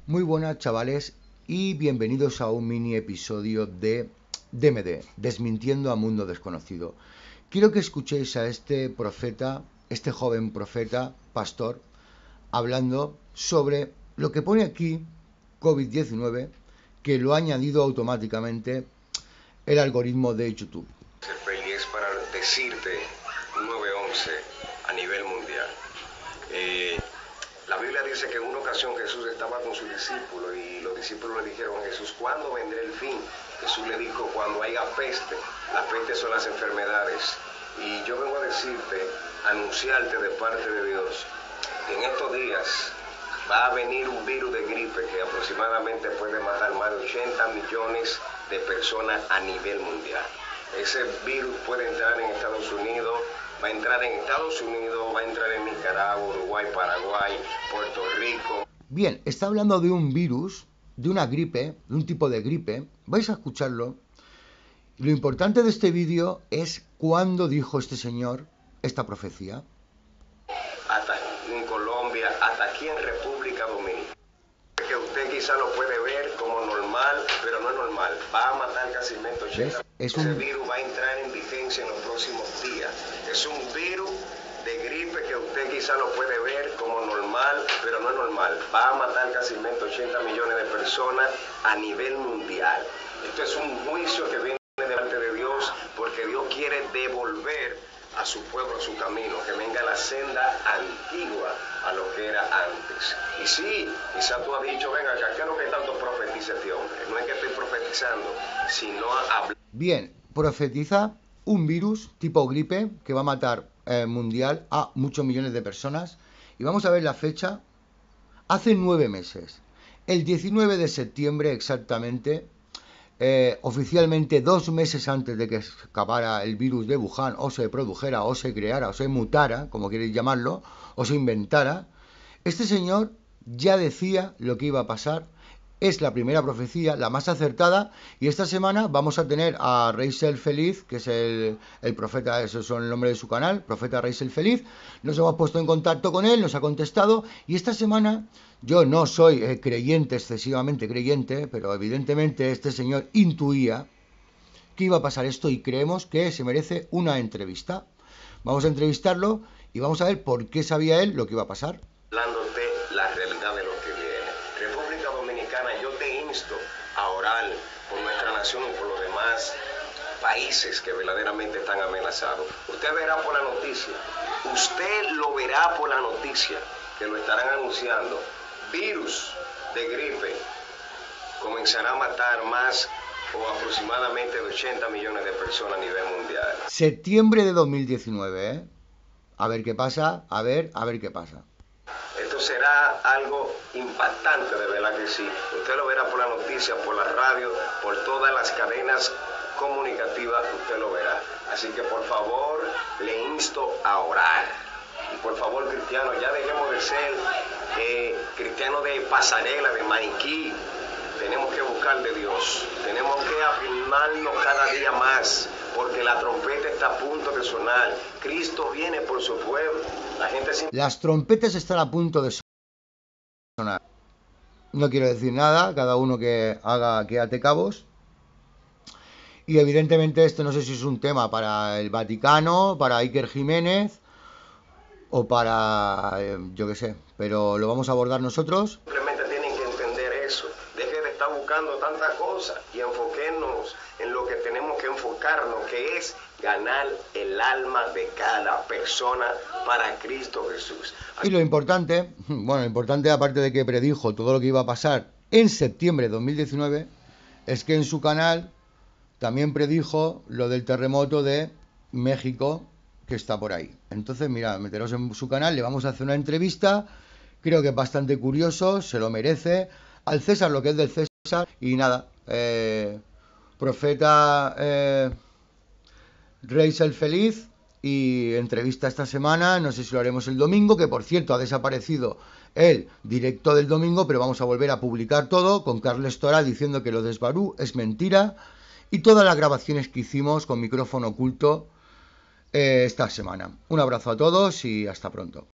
Muy buenas, chavales, y bienvenidos a un mini episodio de DMD, Desmintiendo a Mundo Desconocido. Quiero que escuchéis a este profeta, este joven profeta, pastor, hablando sobre lo que pone aquí, COVID-19, que lo ha añadido automáticamente el algoritmo de YouTube. Es para decirte 911 a nivel mundial. La Biblia dice que en una ocasión Jesús estaba con sus discípulos y los discípulos le dijeron a Jesús, ¿cuándo vendrá el fin? Jesús le dijo, cuando haya peste. La peste son las enfermedades. Y yo vengo a decirte, anunciarte de parte de Dios, que en estos días va a venir un virus de gripe que aproximadamente puede matar más de 80 millones de personas a nivel mundial. Ese virus puede entrar en Estados Unidos, va a entrar en Estados Unidos, va a entrar en Nicaragua, Uruguay, Paraguay, Puerto Rico. Bien, está hablando de un virus, de una gripe, de un tipo de gripe. Vais a escucharlo. Lo importante de este vídeo es cuándo dijo este señor esta profecía. Hasta en Colombia, hasta aquí en República Dominicana. Que usted quizá lo puede ver como normal, pero no es normal. Va a matar casi 80. Ese virus va a entrar en vigencia en los próximos días. Es un virus de gripe que usted quizá lo puede ver como normal, pero no es normal. Va a matar casi 80 millones de personas a nivel mundial. Esto es un juicio que viene de parte de Dios, porque Dios quiere devolver a su pueblo, a su camino, que venga la senda antigua a lo que era antes. Y sí, quizá tú has dicho, venga, ¿qué es lo que tanto profetiza este hombre? No es que estoy profetizando, sino hablar. Bien, profetiza un virus tipo gripe que va a matar mundial a muchos millones de personas. Y vamos a ver la fecha. Hace 9 meses, el 19 de septiembre exactamente, oficialmente 2 meses antes de que escapara el virus de Wuhan, o se produjera, o se creara, o se mutara, como queréis llamarlo, o se inventara, este señor ya decía lo que iba a pasar. Es la primera profecía, la más acertada, y esta semana vamos a tener a Reisel Feliz, que es el profeta, esos son el nombre de su canal, Profeta Reisel Feliz. Nos hemos puesto en contacto con él, nos ha contestado, y esta semana yo no soy creyente, excesivamente creyente, pero evidentemente este señor intuía que iba a pasar esto y creemos que se merece una entrevista. Vamos a entrevistarlo y vamos a ver por qué sabía él lo que iba a pasar. Hablándote la realidad de lo que viene. República Dominicana, yo te insto a orar por nuestra nación y por los demás países que verdaderamente están amenazados. Usted verá por la noticia, usted lo verá por la noticia, que lo estarán anunciando. Virus de gripe comenzará a matar más o aproximadamente de 80 millones de personas a nivel mundial. Septiembre de 2019, ¿eh? A ver qué pasa, a ver qué pasa. Esto será algo impactante, de verdad que sí. Usted lo verá por la noticia, por la radio, por todas las cadenas comunicativas, usted lo verá. Así que por favor, le insto a orar. Y por favor, cristianos, ya dejemos de ser cristianos de pasarela, de maniquí. Tenemos que buscar de Dios. Tenemos que afirmarnos cada día más, porque la trompeta está a punto de sonar. Cristo viene por su pueblo. Las trompetas están a punto de sonar. No quiero decir nada, cada uno que ate cabos. Y evidentemente esto no sé si es un tema para el Vaticano, para Iker Jiménez o para, yo qué sé, pero lo vamos a abordar nosotros. Simplemente tienen que entender eso. Deje de estar buscando tantas cosas y enfoquémonos en lo que tenemos que enfocarnos, que es ganar el alma de cada persona para Cristo Jesús. Y lo importante, bueno, lo importante aparte de que predijo todo lo que iba a pasar en septiembre de 2019, es que en su canal también predijo lo del terremoto de México que está por ahí. Entonces, mira, meteros en su canal, le vamos a hacer una entrevista, creo que es bastante curioso, se lo merece, al César lo que es del César, y nada, profeta Reisel Feliz, y entrevista esta semana, no sé si lo haremos el domingo, que por cierto ha desaparecido el directo del domingo, pero vamos a volver a publicar todo, con Carles Toral diciendo que lo de Esbarú es mentira, y todas las grabaciones que hicimos con micrófono oculto esta semana. Un abrazo a todos y hasta pronto.